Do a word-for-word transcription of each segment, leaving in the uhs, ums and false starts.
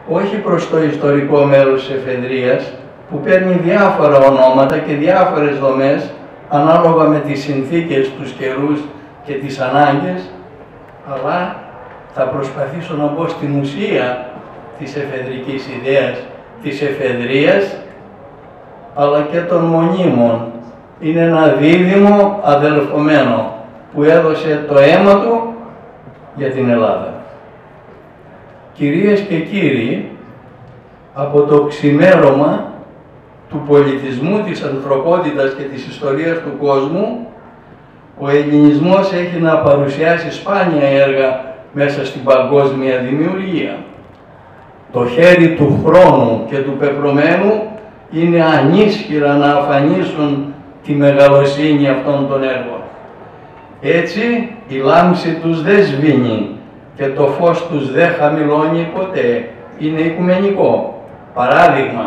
όχι προς το ιστορικό μέρος της εφεδρείας, που παίρνει διάφορα ονόματα και διάφορες δομές, ανάλογα με τις συνθήκες, τους καιρούς και τις ανάγκες, αλλά θα προσπαθήσω να μπω στην ουσία της εφεδρικής ιδέας, της εφεδρείας, αλλά και των μονίμων. Είναι ένα δίδυμο αδελφωμένο που έδωσε το αίμα του για την Ελλάδα. Κυρίες και κύριοι, από το ξημέρωμα του πολιτισμού, της ανθρωπότητας και της ιστορίας του κόσμου, ο ελληνισμός έχει να παρουσιάσει σπάνια έργα μέσα στην παγκόσμια δημιουργία. Το χέρι του χρόνου και του πεπρωμένου είναι ανίσχυρα να αφανίσουν τη μεγαλοσύνη αυτών των έργων. Έτσι, η λάμψη τους δεν σβήνει και το φως τους δεν χαμηλώνει ποτέ. Είναι οικουμενικό. Παράδειγμα,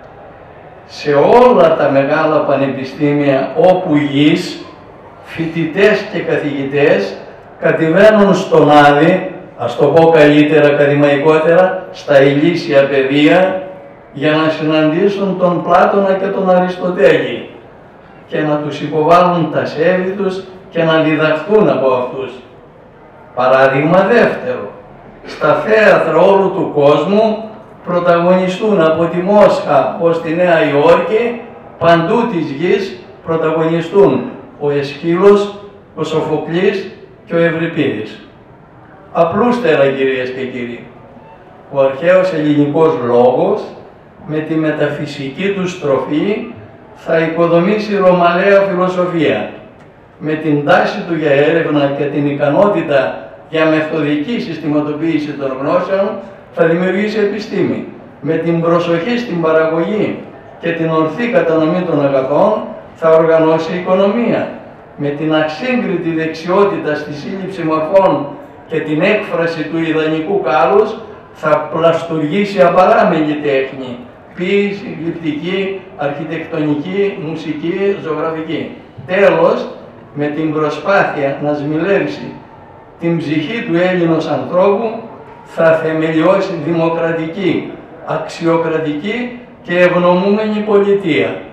σε όλα τα μεγάλα πανεπιστήμια όπου γης, φοιτητές και καθηγητές κατεβαίνουν στον Άδη, ας το πω καλύτερα, ακαδημαϊκότερα, στα ηλίσια πεδία, για να συναντήσουν τον Πλάτωνα και τον Αριστοτέλη και να τους υποβάλουν τα σέβη τους και να διδαχθούν από αυτούς. Παράδειγμα δεύτερο, στα θέατρα όλου του κόσμου πρωταγωνιστούν από τη Μόσχα ως τη Νέα Υόρκη, παντού της γης πρωταγωνιστούν ο Αισχύλος, ο Σοφοκλής και ο Ευρυπίδης. Απλούστερα, κυρίες και κύριοι, ο αρχαίος ελληνικός λόγος με τη μεταφυσική του στροφή θα οικοδομήσει ρωμαλαία φιλοσοφία. Με την τάση του για έρευνα και την ικανότητα για μεθοδική συστηματοποίηση των γνώσεων θα δημιουργήσει επιστήμη. Με την προσοχή στην παραγωγή και την ορθή κατανομή των αγαθών θα οργανώσει οικονομία. Με την ασύγκριτη δεξιότητα στη σύλληψη μορφών και την έκφραση του ιδανικού κάλους θα πλαστουργήσει απαράμιλη τέχνη, ποίηση, γλυπτική, αρχιτεκτονική, μουσική, ζωγραφική. Τέλος, με την προσπάθεια να σμιλεύσει την ψυχή του Έλληνος ανθρώπου θα θεμελιώσει δημοκρατική, αξιοκρατική και ευνομούμενη πολιτεία.